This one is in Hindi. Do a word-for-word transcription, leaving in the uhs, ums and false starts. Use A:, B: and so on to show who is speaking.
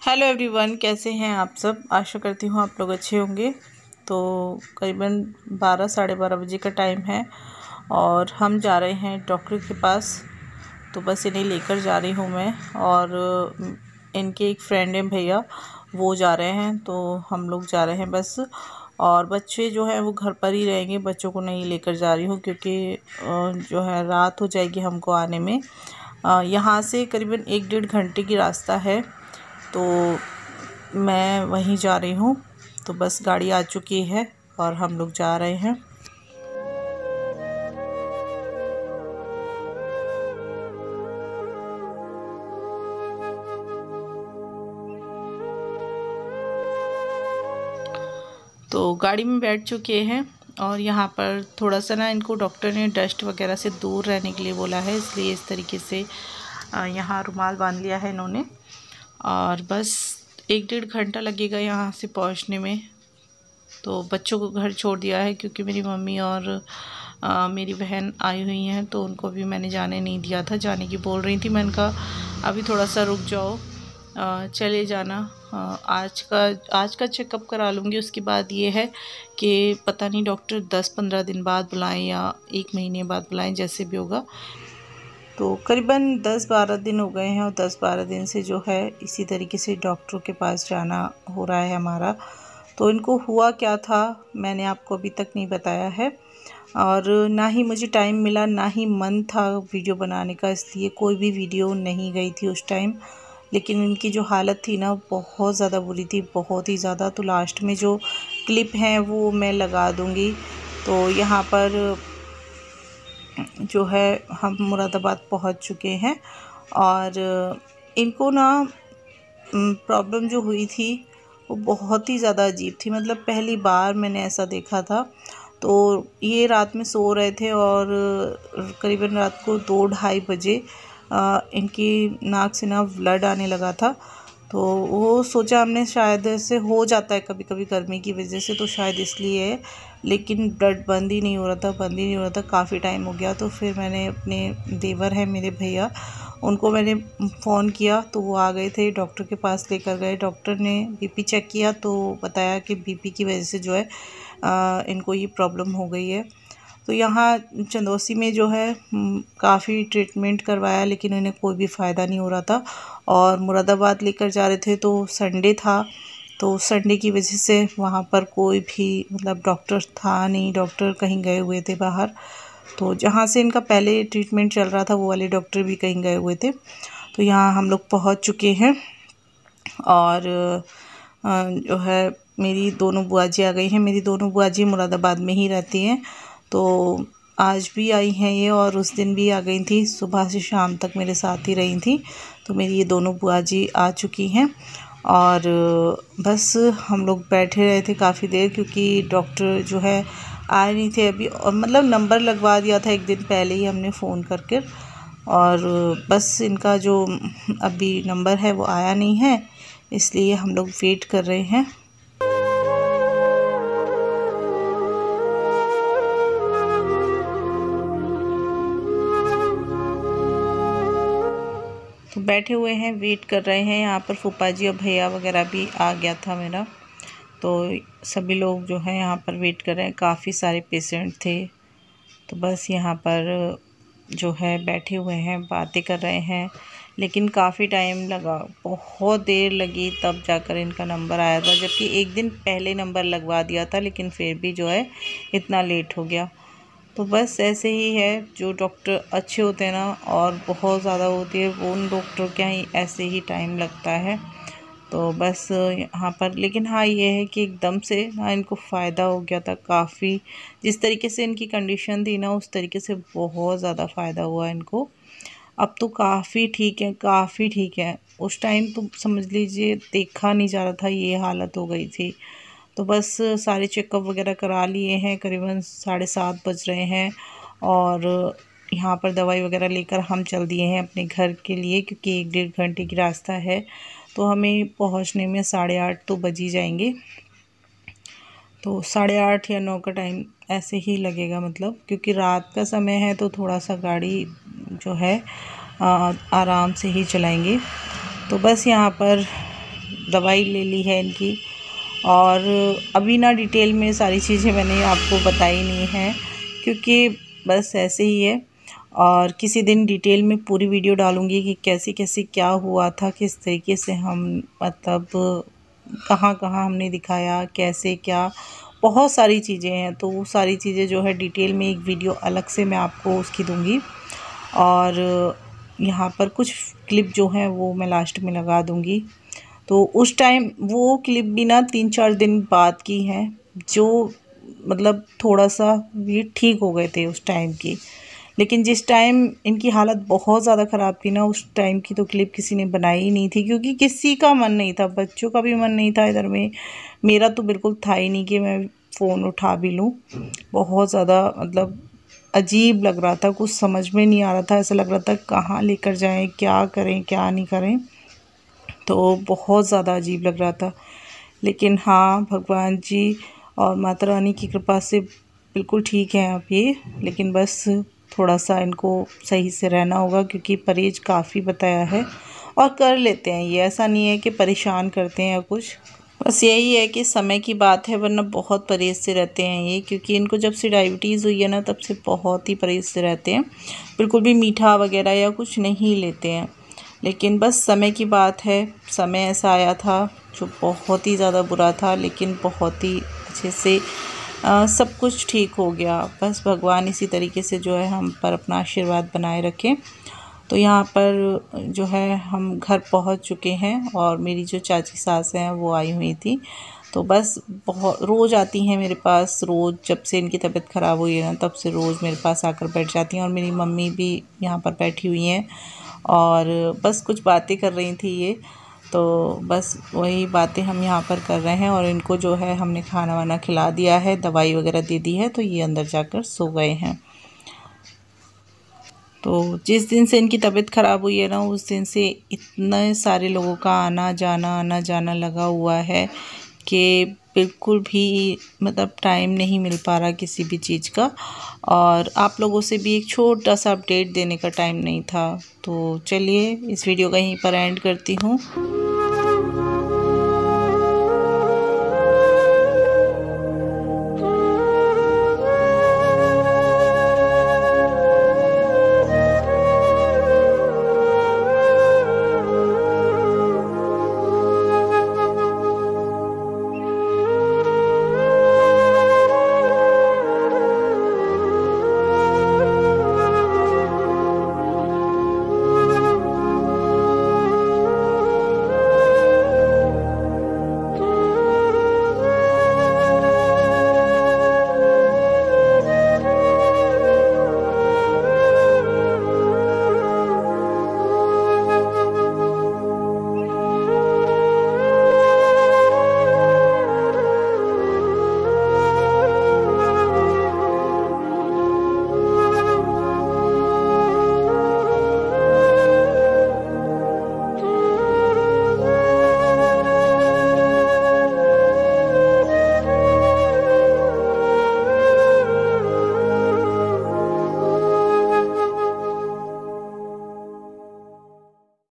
A: हेलो एवरीवन, कैसे हैं आप सब। आशा करती हूँ आप लोग अच्छे होंगे। तो करीबन बारह साढ़े बारह बजे का टाइम है और हम जा रहे हैं डॉक्टर के पास। तो बस इन्हें लेकर जा रही हूँ मैं, और इनके एक फ्रेंड हैं भैया, वो जा रहे हैं। तो हम लोग जा रहे हैं बस। और बच्चे जो हैं वो घर पर ही रहेंगे, बच्चों को नहीं लेकर जा रही हूँ क्योंकि जो है रात हो जाएगी हमको आने में। यहाँ से करीबन एक डेढ़ घंटे की रास्ता है, तो मैं वहीं जा रही हूँ। तो बस गाड़ी आ चुकी है और हम लोग जा रहे हैं। तो गाड़ी में बैठ चुके हैं और यहाँ पर थोड़ा सा ना इनको डॉक्टर ने डस्ट वगैरह से दूर रहने के लिए बोला है, इसलिए इस तरीके से यहाँ रुमाल बांध लिया है इन्होंने। और बस एक डेढ़ घंटा लगेगा यहाँ से पहुँचने में। तो बच्चों को घर छोड़ दिया है क्योंकि मेरी मम्मी और आ, मेरी बहन आई हुई हैं, तो उनको भी मैंने जाने नहीं दिया था। जाने की बोल रही थी, मैंने कहा अभी थोड़ा सा रुक जाओ, आ, चले जाना। आ, आज का आज का चेकअप करा लूँगी। उसके बाद ये है कि पता नहीं डॉक्टर दस पंद्रह दिन बाद बुलाएं या एक महीने बाद बुलाएं, जैसे भी होगा। तो करीबन दस बारह दिन हो गए हैं और दस बारह दिन से जो है इसी तरीके से डॉक्टरों के पास जाना हो रहा है हमारा। तो इनको हुआ क्या था मैंने आपको अभी तक नहीं बताया है, और ना ही मुझे टाइम मिला, ना ही मन था वीडियो बनाने का, इसलिए कोई भी वीडियो नहीं गई थी उस टाइम। लेकिन इनकी जो हालत थी ना बहुत ज़्यादा बुरी थी, बहुत ही ज़्यादा। तो लास्ट में जो क्लिप हैं वो मैं लगा दूँगी। तो यहाँ पर जो है हम मुरादाबाद पहुँच चुके हैं और इनको ना प्रॉब्लम जो हुई थी वो बहुत ही ज़्यादा अजीब थी। मतलब पहली बार मैंने ऐसा देखा था। तो ये रात में सो रहे थे और करीबन रात को दो ढाई बजे आ, इनकी नाक से ना ब्लड आने लगा था। तो वो सोचा हमने शायद ऐसे हो जाता है कभी कभी गर्मी की वजह से, तो शायद इसलिए है। लेकिन ब्लड बंद ही नहीं हो रहा था, बंद ही नहीं हो रहा था, काफ़ी टाइम हो गया। तो फिर मैंने अपने देवर हैं मेरे भैया, उनको मैंने फ़ोन किया तो वो आ गए थे, डॉक्टर के पास लेकर गए। डॉक्टर ने बीपी चेक किया तो बताया कि बीपी की वजह से जो है आ, इनको ये प्रॉब्लम हो गई है। तो यहाँ चंदौसी में जो है काफ़ी ट्रीटमेंट करवाया, लेकिन इन्हें कोई भी फ़ायदा नहीं हो रहा था। और मुरादाबाद लेकर जा रहे थे तो संडे था, तो संडे की वजह से वहाँ पर कोई भी मतलब डॉक्टर था नहीं, डॉक्टर कहीं गए हुए थे बाहर। तो जहाँ से इनका पहले ट्रीटमेंट चल रहा था वो वाले डॉक्टर भी कहीं गए हुए थे। तो यहाँ हम लोग पहुँच चुके हैं और जो है मेरी दोनों बुआ जी आ गई हैं। मेरी दोनों बुआ जी मुरादाबाद में ही रहती हैं, तो आज भी आई हैं ये और उस दिन भी आ गई थी, सुबह से शाम तक मेरे साथ ही रही थी। तो मेरी ये दोनों बुआ जी आ चुकी हैं और बस हम लोग बैठे रहे थे काफ़ी देर, क्योंकि डॉक्टर जो है आए नहीं थे अभी। और मतलब नंबर लगवा दिया था एक दिन पहले ही हमने फ़ोन करके, और बस इनका जो अभी नंबर है वो आया नहीं है, इसलिए हम लोग वेट कर रहे हैं। तो बैठे हुए हैं, वेट कर रहे हैं। यहाँ पर फूफा जी और भैया वगैरह भी आ गया था मेरा, तो सभी लोग जो है यहाँ पर वेट कर रहे हैं। काफ़ी सारे पेशेंट थे, तो बस यहाँ पर जो है बैठे हुए हैं, बातें कर रहे हैं। लेकिन काफ़ी टाइम लगा, बहुत देर लगी, तब जाकर इनका नंबर आया था, जबकि एक दिन पहले नंबर लगवा दिया था, लेकिन फिर भी जो है इतना लेट हो गया। तो बस ऐसे ही है, जो डॉक्टर अच्छे होते हैं ना और बहुत ज़्यादा होती है वो, उन डॉक्टर क्या ही ऐसे ही टाइम लगता है। तो बस यहाँ पर, लेकिन हाँ ये है कि एकदम से ना इनको फ़ायदा हो गया था काफ़ी। जिस तरीके से इनकी कंडीशन थी ना उस तरीके से बहुत ज़्यादा फ़ायदा हुआ इनको। अब तो काफ़ी ठीक है, काफ़ी ठीक है। उस टाइम तो समझ लीजिए देखा नहीं जा रहा था, ये हालत हो गई थी। तो बस सारे चेकअप वगैरह करा लिए हैं, करीबन साढ़े सात बज रहे हैं और यहाँ पर दवाई वगैरह लेकर हम चल दिए हैं अपने घर के लिए, क्योंकि एक डेढ़ घंटे की रास्ता है, तो हमें पहुँचने में साढ़े आठ तो बज ही जाएंगे। तो साढ़े आठ या नौ का टाइम ऐसे ही लगेगा, मतलब क्योंकि रात का समय है तो थोड़ा सा गाड़ी जो है आ, आराम से ही चलाएंगे। तो बस यहाँ पर दवाई ले ली है इनकी। और अभी ना डिटेल में सारी चीज़ें मैंने आपको बताई नहीं है, क्योंकि बस ऐसे ही है। और किसी दिन डिटेल में पूरी वीडियो डालूँगी कि कैसे कैसे क्या हुआ था, किस तरीके से हम मतलब कहाँ कहाँ हमने दिखाया, कैसे क्या, बहुत सारी चीज़ें हैं। तो वो सारी चीज़ें जो है डिटेल में एक वीडियो अलग से मैं आपको उसकी दूँगी। और यहाँ पर कुछ क्लिप जो हैं वो मैं लास्ट में लगा दूँगी। तो उस टाइम वो क्लिप भी ना तीन चार दिन बाद की है, जो मतलब थोड़ा सा ये ठीक हो गए थे उस टाइम की। लेकिन जिस टाइम इनकी हालत बहुत ज़्यादा ख़राब थी ना, उस टाइम की तो क्लिप किसी ने बनाई ही नहीं थी, क्योंकि किसी का मन नहीं था, बच्चों का भी मन नहीं था इधर में, मेरा तो बिल्कुल था ही नहीं कि मैं फ़ोन उठा भी लूँ। बहुत ज़्यादा मतलब अजीब लग रहा था, कुछ समझ में नहीं आ रहा था, ऐसा लग रहा था कहाँ लेकर जाएं, क्या करें क्या नहीं करें। तो बहुत ज़्यादा अजीब लग रहा था। लेकिन हाँ, भगवान जी और माता रानी की कृपा से बिल्कुल ठीक है अब ये। लेकिन बस थोड़ा सा इनको सही से रहना होगा, क्योंकि परहेज़ काफ़ी बताया है और कर लेते हैं ये, ऐसा नहीं है कि परेशान करते हैं या कुछ। बस यही है कि समय की बात है, वरना बहुत परहेज़ से रहते हैं ये, क्योंकि इनको जब से डायबिटीज़ हुई है ना, तब से बहुत ही परहेज़ से रहते हैं, बिल्कुल भी मीठा वगैरह या कुछ नहीं लेते हैं। लेकिन बस समय की बात है, समय ऐसा आया था जो बहुत ही ज़्यादा बुरा था, लेकिन बहुत ही अच्छे से आ, सब कुछ ठीक हो गया। बस भगवान इसी तरीके से जो है हम पर अपना आशीर्वाद बनाए रखें। तो यहाँ पर जो है हम घर पहुँच चुके हैं, और मेरी जो चाची सास हैं वो आई हुई थी। तो बस बहुत रोज़ आती हैं मेरे पास, रोज़ जब से इनकी तबीयत ख़राब हुई है ना, तब से रोज़ मेरे पास आकर बैठ जाती हैं। और मेरी मम्मी भी यहाँ पर बैठी हुई हैं, और बस कुछ बातें कर रही थी ये। तो बस वही बातें हम यहाँ पर कर रहे हैं। और इनको जो है हमने खाना वाना खिला दिया है, दवाई वगैरह दे दी है, तो ये अंदर जाकर सो गए हैं। तो जिस दिन से इनकी तबीयत ख़राब हुई है ना, उस दिन से इतने सारे लोगों का आना जाना आना जाना लगा हुआ है कि बिल्कुल भी मतलब टाइम नहीं मिल पा रहा किसी भी चीज़ का। और आप लोगों से भी एक छोटा सा अपडेट देने का टाइम नहीं था। तो चलिए इस वीडियो का यहीं पर एंड करती हूँ।